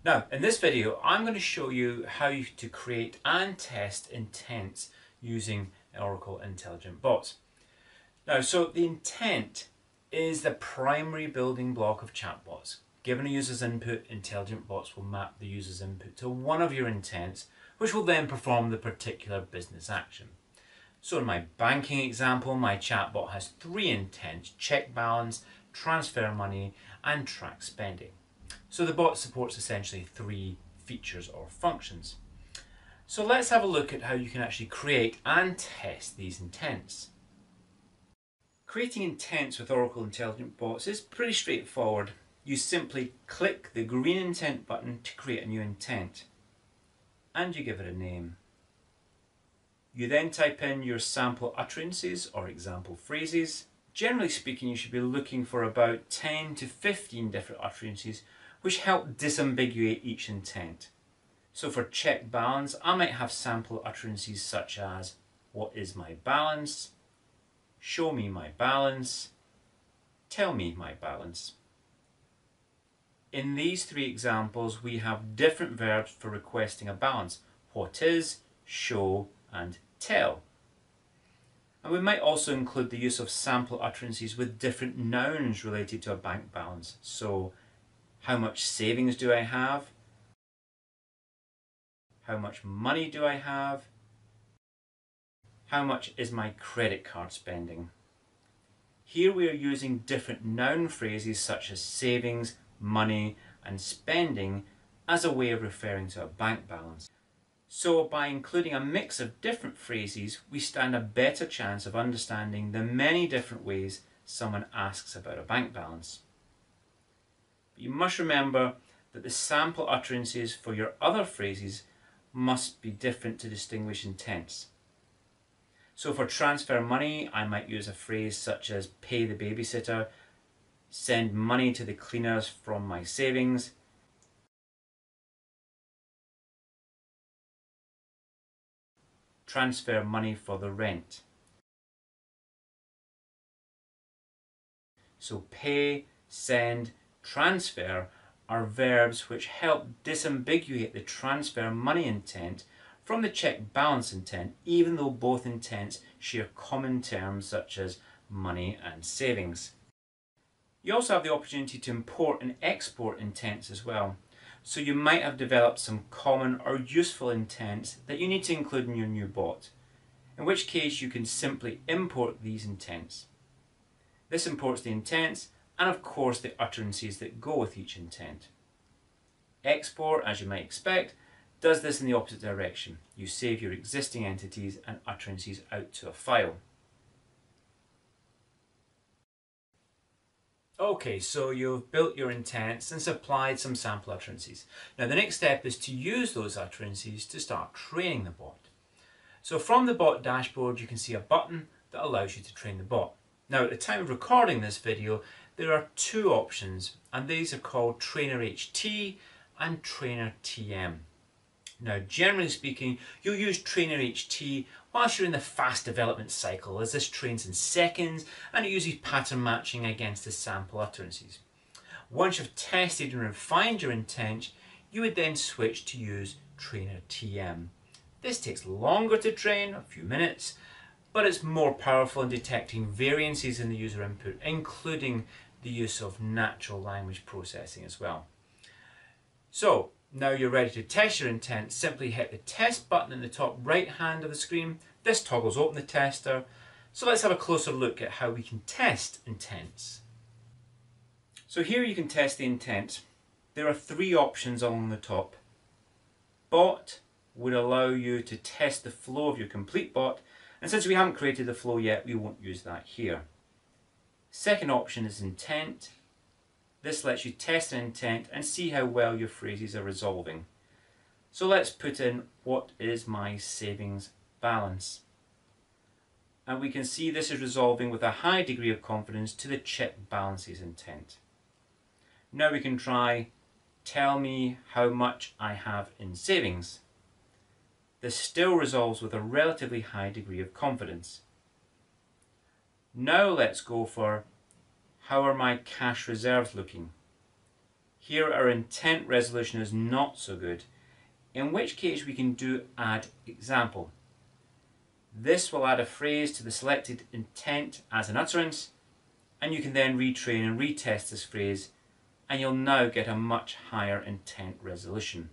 Now, in this video, I'm going to show you how to create and test intents using Oracle Intelligent Bots. Now, so the intent is the primary building block of chatbots. Given a user's input, intelligent bots will map the user's input to one of your intents, which will then perform the particular business action. So in my banking example, my chatbot has three intents: check balance, transfer money, and track spending. So the bot supports essentially three features or functions. So let's have a look at how you can actually create and test these intents. Creating intents with Oracle Intelligent Bots is pretty straightforward. You simply click the green intent button to create a new intent, and you give it a name. You then type in your sample utterances or example phrases. Generally speaking, you should be looking for about 10 to 15 different utterances which help disambiguate each intent. So for check balance, I might have sample utterances such as, what is my balance? Show me my balance. Tell me my balance. In these three examples, we have different verbs for requesting a balance: what is, show, and tell. And we might also include the use of sample utterances with different nouns related to a bank balance. So, how much savings do I have? How much money do I have? How much is my credit card spending? Here we are using different noun phrases such as savings, money, and spending as a way of referring to a bank balance. So by including a mix of different phrases, we stand a better chance of understanding the many different ways someone asks about a bank balance. But you must remember that the sample utterances for your other phrases must be different to distinguish intents. So for transfer money, I might use a phrase such as pay the babysitter, send money to the cleaners from my savings, transfer money for the rent. So pay, send, transfer are verbs which help disambiguate the transfer money intent from the check balance intent, even though both intents share common terms such as money and savings. You also have the opportunity to import and export intents as well. So you might have developed some common or useful intents that you need to include in your new bot, in which case you can simply import these intents. This imports the intents and of course the utterances that go with each intent. Export, as you might expect, does this in the opposite direction. You save your existing entities and utterances out to a file. Okay, so you've built your intents and supplied some sample utterances. Now the next step is to use those utterances to start training the bot. So from the bot dashboard you can see a button that allows you to train the bot. Now at the time of recording this video there are two options, and these are called Trainer HT and Trainer TM. Now generally speaking you'll use Trainer HT whilst you're in the fast development cycle, as this trains in seconds and it uses pattern matching against the sample utterances. Once you've tested and refined your intent, you would then switch to use Trainer TM. This takes longer to train, a few minutes, but it's more powerful in detecting variances in the user input, including the use of natural language processing as well. So now you're ready to test your intent, simply hit the test button in the top right hand of the screen. This toggles open the tester. So let's have a closer look at how we can test intents. So here you can test the intent. There are three options along the top. Bot would allow you to test the flow of your complete bot, and since we haven't created the flow yet, we won't use that here. Second option is intent. This lets you test an intent and see how well your phrases are resolving. So let's put in, what is my savings balance? And we can see this is resolving with a high degree of confidence to the check balances intent. Now we can try, tell me how much I have in savings. This still resolves with a relatively high degree of confidence. Now let's go for, how are my cash reserves looking? Here our intent resolution is not so good, in which case we can do add example. This will add a phrase to the selected intent as an utterance, and you can then retrain and retest this phrase, and you'll now get a much higher intent resolution.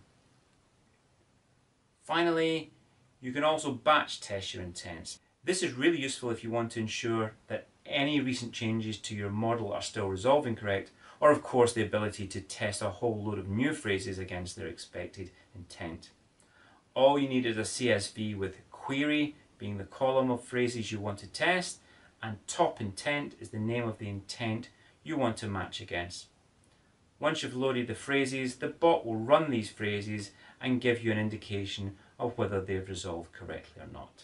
Finally, you can also batch test your intents. This is really useful if you want to ensure that any recent changes to your model are still resolving correct, or of course the ability to test a whole load of new phrases against their expected intent. All you need is a CSV with query being the column of phrases you want to test, and top intent is the name of the intent you want to match against. Once you've loaded the phrases, the bot will run these phrases and give you an indication of whether they've resolved correctly or not.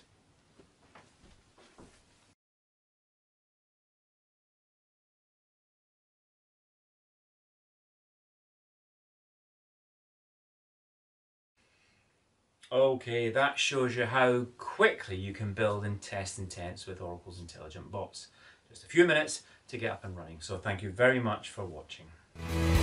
Okay, that shows you how quickly you can build and test intents with Oracle's intelligent bots. Just a few minutes to get up and running. So thank you very much for watching.